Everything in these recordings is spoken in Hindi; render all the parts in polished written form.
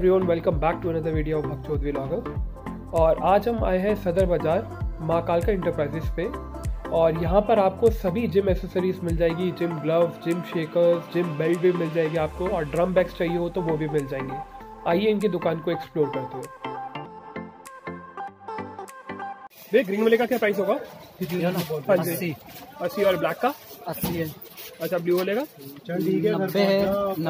Everyone, welcome back to another video of Bhakt Chaudhary vlogger. और आज हम आए हैं सदर बाज़ार माँ कालका इंटरप्राइजेस पे। और यहाँ पर आपको सभी जिम एसेसरीज मिल जाएगी, gym gloves, gym shakers, gym belt भी मिल जाएगी आपको, और ड्रम बैग्स चाहिए हो तो वो भी मिल जाएंगे। आइए इनकी दुकान को एक्सप्लोर करते हुए। देख, ग्रीन वाले का क्या प्राइस होगा? 80 और ब्लैक का 80 है। अच्छा, ब्लू वाले का 90 है।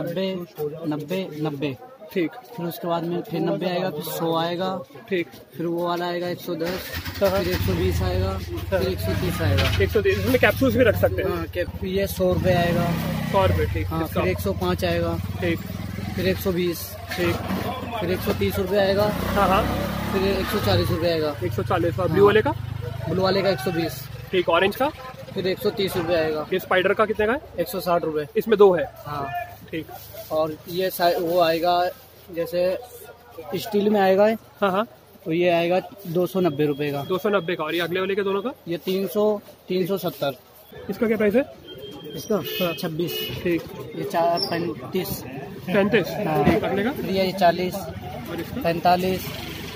90 ठीक। फिर उसके बाद में फिर 90 आएगा, फिर 100 आएगा, ठीक। फिर वो वाला आएगा 110, फिर 120 आएगा, फिर 130 आएगा। 130। इसमें कैप्सूल्स भी रख सकते हैं। हाँ, ये 100 रुपये आएगा। 100 रुपये, ठीक। हाँ, फिर 105 आएगा, ठीक। फिर 120, ठीक। फिर 130 रुपये आएगा। हाँ, फिर 140 रुपये आएगा। 140। और ब्लू वाले का? ब्लू वाले का 120। ठीक। ऑरेंज का? फिर 130 रुपये आएगा। ये स्पाइडर का कितने का है? 160 रुपये। इसमें 2 है। हाँ, ठीक। और ये वो आएगा जैसे स्टील में आएगा। हाँ, तो ये आएगा 290 रुपये का। 290 का। और ये अगले वाले के दोनों का? ये 370। इसका क्या प्राइस है? इसका 26। ठीक। ये 35। 35। हाँ। ठीक। अगले का? फिर ये 40, और इसका? 45,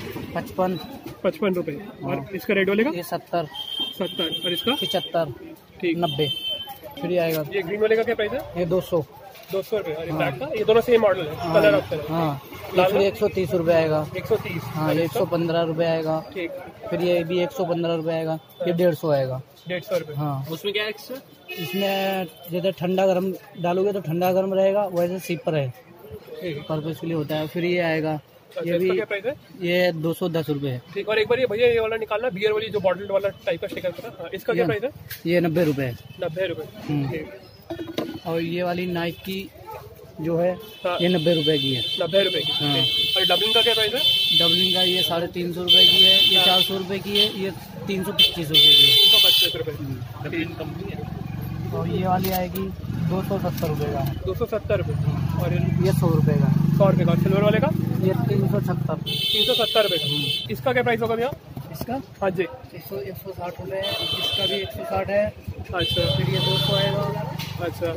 55। 55 रुपये। और इसका रेड वाले का? ये 70, 70। और इसका? 75, ठीक। 90। फिर ये आएगा ये ग्रीन वाले का क्या प्राइस है? ये 200। 200 रुपये। और ये ब्लैक का? ये दोनों सेम मॉडल है, कलर ऑप्शन है। हाँ, ये फिर 130 रुपये आएगा। 130। हाँ, ये 115 रुपये आएगा। ठीक। फिर ये भी 115 रुपये आएगा। ये 150 आएगा। 150 रुपये। हाँ, उसमें क्या है एक्स्ट्रा? इसमें जैसे ठंडा गर्म डालोगे तो ठंडा गर्म रहेगा, वैसे सीपर है, ठीक। पर्पज के लिए होता है। फिर ये आएगा, अच्छा, ये भी इसका क्या प्राइस है? ये 210 रुपये है। ठीक। और एक बार ये भैया ये वाला निकालना, बियर वाली जो बॉटल वाला टाइप का स्टिकर था। हाँ, इसका क्या प्राइस है? ये 90 रुपये है। 90 रुपये। ठीक। और ये वाली नाइक की जो है, हाँ। ये 90 रुपये की है। 90 रुपये की। हाँ। ठीक। और डबलिंग का क्या प्राइस है? डबलिंग का ये 350 रुपये की है, ये 400 रुपये की है, ये 325 रुपये की है। 325 रुपये। डबलिंग कंपनी है। और ये वाली आएगी 270 रुपये का। 270 रुपये। और ये 100 रुपये का। 100 रुपये का। सिल्वर वाले का? ये 370। 370 रुपये का। इसका क्या प्राइस होगा भैया? इसका हाँ जी। 160 रुपये है। इसका भी 160 है। अच्छा। फिर ये 200 आएगा। अच्छा,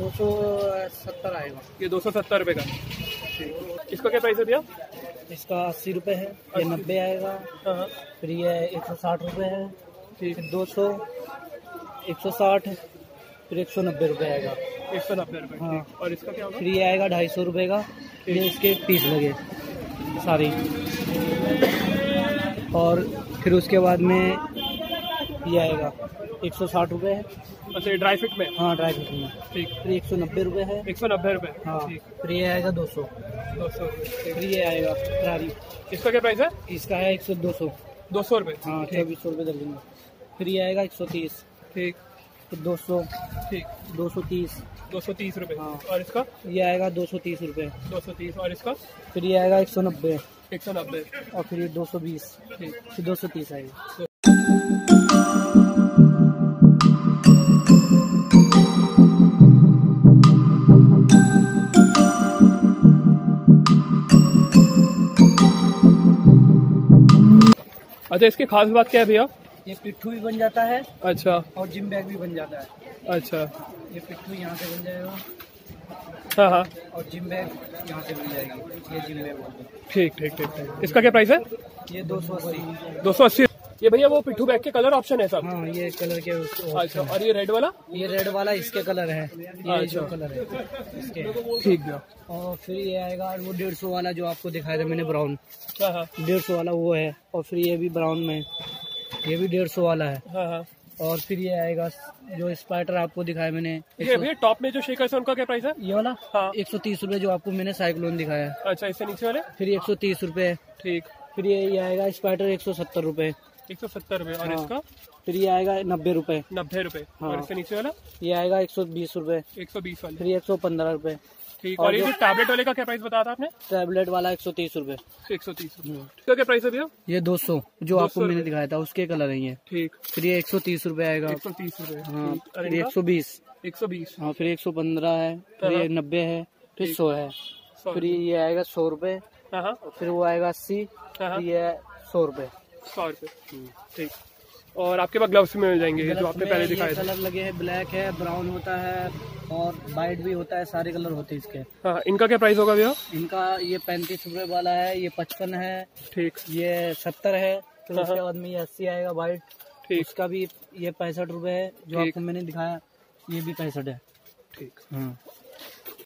270 आएगा। ये 270 रुपये का। ठीक। इसका क्या प्राइस है भैया? इसका 80 रुपये है। ये 90 आएगा। हाँ। फिर ये 160 रुपये है। ठीक। फिर 200, 160, फिर 190 रुपये आएगा। 190 रुपये। हाँ। ठीक। और इसका क्या होगा? फिर ये आएगा 250 रुपये का। ये इसके पीस लगे सारी। और फिर उसके बाद में ये आएगा 160 रुपये है। अच्छा, ये ड्राई फिट में? हाँ, ड्राई फ्रूट में। ठीक। फिर 190 रुपये है। 190 रुपये। हाँ। ठीक। फिर ये आएगा 200। 200। फिर ये आएगा फरारी। इसका क्या प्राइस है? इसका है 200। 200 रुपये। हाँ, 2400 रुपये दर देंगे। फिर ये आएगा 130। ठीक। फिर 200, ठीक। 230। 230 रुपये। हाँ। और इसका? ये आएगा 230 रुपये। 230। और इसका? फिर ये आएगा 190। 190। और फिर ये 220। ठीक। फिर 230 आएगा। अच्छा, इसकी खास बात क्या है भैया? ये पिट्ठू भी बन जाता है अच्छा। और जिम बैग भी बन जाता है। अच्छा। ये पिट्ठू यहाँ से बन जाएगा हाँ, और जिम बैग यहाँ से बन जाएगी। ये जिम बैग बोलते हैं। ठीक। ठीक। ठीक। ठीक। इसका क्या प्राइस है? ये 280। 280। ये भैया वो पिट्ठू बैग के कलर ऑप्शन है सब? हाँ, ये कलर के अच्छा। और ये रेड वाला? ये रेड वाला इसके कलर है। ये जो कलर है इसके। ठीक भैया। और फिर ये आएगा वो 150 वाला जो आपको दिखाया था मैंने, ब्राउन। हाँ। 150 वाला वो है। और फिर ये भी ब्राउन में, ये भी 150 वाला है। हाँ। और फिर ये आएगा जो स्पाइडर आपको दिखाया मैंने, ये भैया टॉप में जो शेकर्स है उनका क्या प्राइस है? ये वाला हाँ। 130 रुपये जो आपको मैंने साइक्लोन दिखाया है। अच्छा, इससे नीचे वाले? फिर 130 रुपये। ठीक। फिर ये आएगा स्पाइडर 170 रुपये। 170 रुपये। और हाँ। इसका? फिर ये आएगा 90 रुपये। 90 रुपये। हाँ। और इससे नीचे वाला? ये आएगा 120 रुपये। 120 वाले। फिर ये 115 रुपये। ठीक। और और ये जो जो टैबलेट वाले का क्या प्राइस बताया था आपने? टैबलेट वाला 130 रुपये। 130 रुपये। इसका क्या प्राइस है भैया? ये 200 जो 200 आपको मैंने रुपये। दिखाया था उसके कलर है ये। ठीक। फिर ये 130 रुपये आएगा। 130 रुपये। हाँ, ठीक। और फिर इनका? 120। 120। हाँ, फिर 115 है। फिर ये 90 है। फिर 100 है। फिर ये आएगा 100 रुपये। हाँ। फिर वो आएगा 80। हाँ। फिर ये 100 रुपये। 100 रुपये। ठीक। और आपके पास ग्लव्स में मिल जाएंगे जो आपने पहले दिखाए थे। कलर लगे हैं, ब्लैक है, ब्राउन होता है और वाइट भी होता है, सारे कलर होते हैं इसके। हाँ, इनका क्या प्राइस होगा भैया? इनका ये 35 रुपए वाला है, ये 55 है, ठीक, ये 70 है, फिर उसके बाद में ये 80 आएगा वाइट, ठीक, इसका भी ये 65 रुपए है, जो आपको मैंने दिखाया ये भी 65 है। ठीक।